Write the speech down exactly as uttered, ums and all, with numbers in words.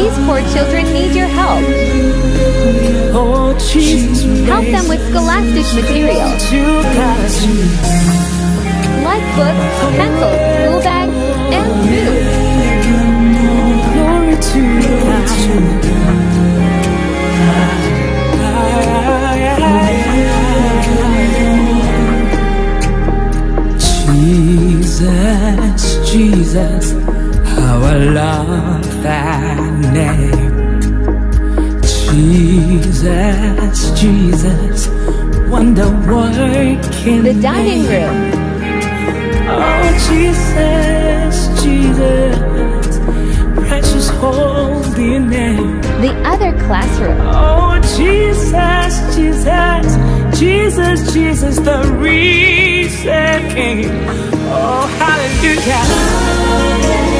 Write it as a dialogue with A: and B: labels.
A: These poor children need your help. Help them with scholastic material, like books, pencils, school bags, and food.
B: Glory to Jesus, Jesus, how I love that name. Jesus, Jesus, wonder working.
A: The dining room.
B: Oh, Jesus, Jesus, precious holy name.
A: The other classroom.
B: Oh, Jesus, Jesus, Jesus, Jesus, the risen King. Oh, hallelujah.